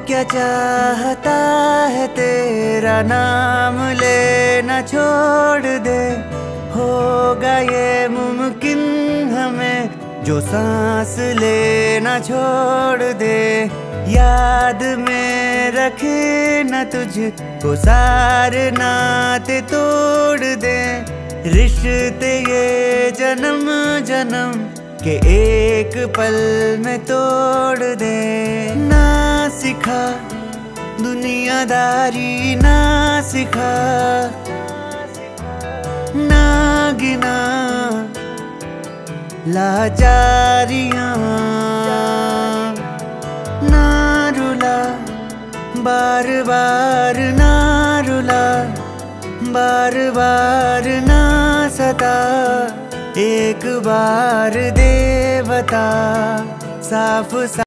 क्या चाहता है तेरा नाम लेना छोड़ दे। होगा ये मुमकिन हमें जो सांस लेना छोड़ दे। याद में रखे न तुझको सारे नाते तोड़ दे। रिश्ते ये जन्म जन्म के एक पल में तोड़ दे। ना सिखा दुनियादारी ना सिखा, ना गिना लाचारियां, ना रुला बार बार ना रुला, बार बार ना सता। एक बार दे बता साफ